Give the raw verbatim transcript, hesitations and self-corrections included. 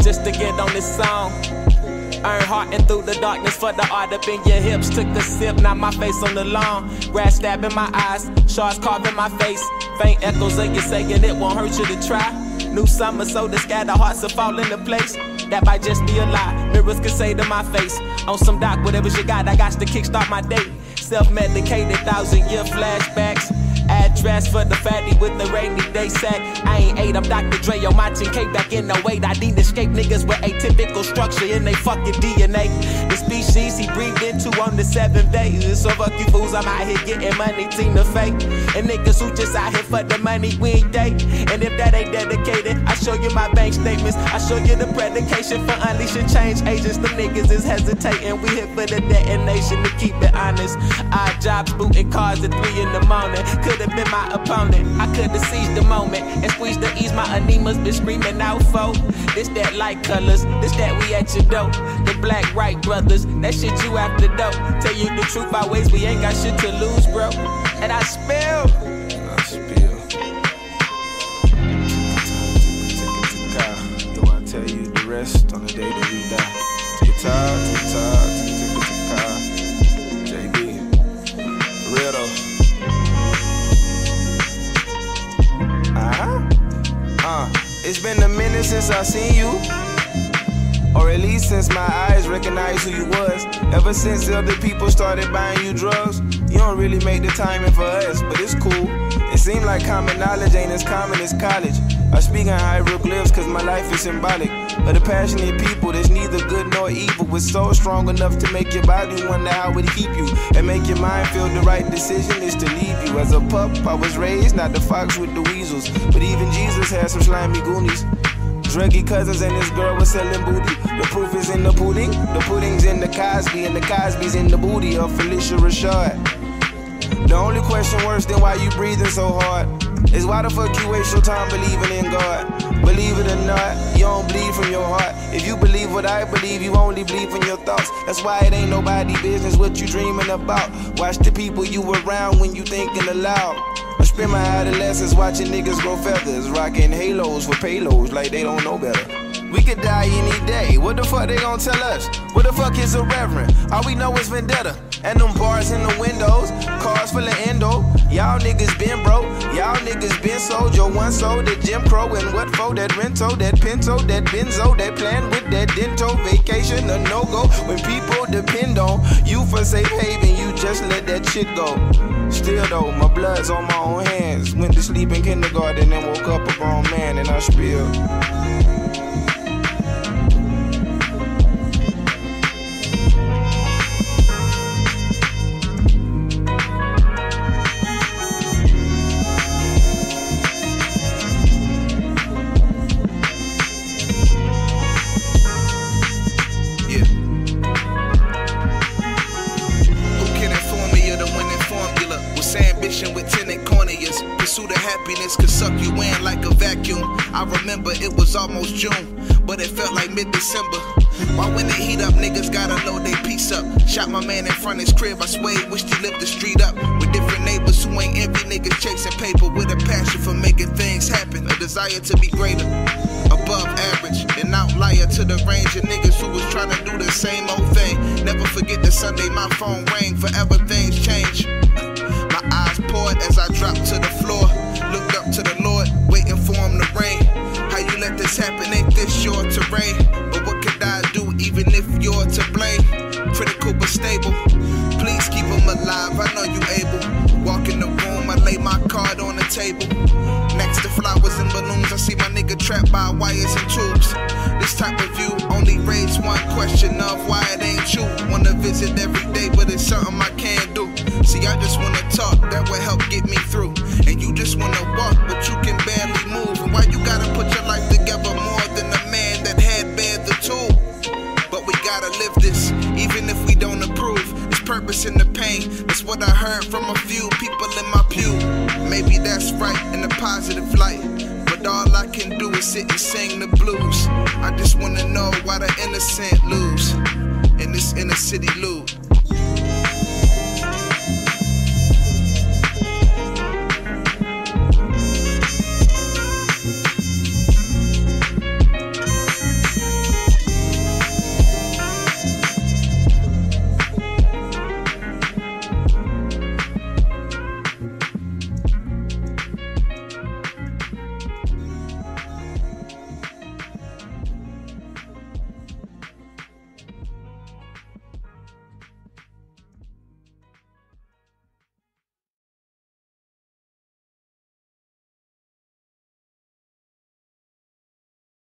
just to get on this song. Earn heart and through the darkness for the art up in your hips. Took a sip, now my face on the lawn. Grass stabbing my eyes, shards carving my face. Faint echoes of you saying it won't hurt you to try. New summer, so the scattered hearts will fall into place. That might just be a lie, mirrors can say to my face. On some doc, whatever you got, I got to kickstart my day. Self-medicated, thousand year flashbacks. Address for the fatty with the rainy day sack. I ain't eight, I'm Doctor Dre on my ten K back in the weight. I need to escape niggas with atypical structure in they fucking D N A. The species he breathed into on the seventh day. So fuck you fools, I'm out here getting money, team to fake. And niggas who just out here for the money, we ain't date. And if that ain't dedicated, I show you my bank statements. I show you the predication for unleashing change agents. The niggas is hesitating, we here for the detonation to keep it honest. Odd jobs, booting cars at three in the morning. Could've been my opponent, I could've seized the moment and squeezed to ease my anemas, been screaming out for. This that light colors, this that we at your dope. The black Wright brothers, that shit you after dope. Tell you the truth, always we ain't got shit to lose, bro. And I spill. And I spill. They wanna tell you the rest on the day that we die. Tick tock, tick tock, tick tick tick tock. J B. For real though. Uh-huh. Uh, it's been a minute since I seen you, or at least since my eyes recognized who you was. Ever since the other people started buying you drugs, you don't really make the timing for us, but it's cool. It seems like common knowledge ain't as common as college. I speak in hieroglyphs cause my life is symbolic of the passionate people that's neither good nor evil, but so strong enough to make your body wonder how it keep you, and make your mind feel the right decision is to leave you. As a pup, I was raised not the fox with the weasels, but even Jesus had some slimy goonies. Druggy cousins and this girl was selling booty. The proof is in the pudding, the pudding's in the Cosby, and the Cosby's in the booty of Felicia Rashad. The only question worse than why you breathing so hard is why the fuck you waste your time believing in God? Believe it or not, you don't bleed from your heart. If you believe what I believe, you only believe in your thoughts. That's why it ain't nobody business what you dreaming about. Watch the people you around when you thinking aloud. I spend my adolescence watching niggas grow feathers, rocking halos for payloads like they don't know better. We could die any day, what the fuck they gon' tell us? What the fuck is irreverent? All we know is vendetta. And them bars in the windows, cars full of endo. Y'all niggas been broke, y'all niggas been sold. Your one sold that Jim Crow, and what for? That rento, that Pinto, that Benzo, that plan with that Dento. Vacation a no-go when people depend on you for safe haven, you just let that shit go. Still though, my blood's on my own hands. Went to sleep in kindergarten and woke up a grown man, and I spill. With tenant corneas, pursuit of happiness could suck you in like a vacuum. I remember it was almost June, but it felt like mid-December. Why when they heat up, niggas gotta load they piece up. Shot my man in front of his crib, I swear wished he lived the street up. With different neighbors who ain't envy, niggas chasing paper with a passion for making things happen. A desire to be greater, above average, an outlier to the range of niggas who was trying to do the same old thing. Never forget the Sunday my phone rang, forever things change. My eyes poured as I dropped to the floor. Looked up to the Lord, waiting for him to rain. How you let this happen, ain't this your terrain? But what could I do even if you're to blame? Critical but stable, please keep him alive, I know you able. Walk in the room, I lay my card on the table. Next to flowers and balloons, I see my nigga trapped by wires and tubes. This type of view only raised one question of why it ain't you. Wanna visit every day, but it's something I can't do. See, I just wanna talk, that will help get me through. And you just wanna walk, but you can barely move. And why you gotta put your life together more than a man that had bared the tool? But we gotta live this, even if we don't approve. There's purpose in the pain, that's what I heard from a few people in my pew. Maybe that's right in a positive light, but all I can do is sit and sing the blues. I just wanna know why the innocent lose in this inner city loop.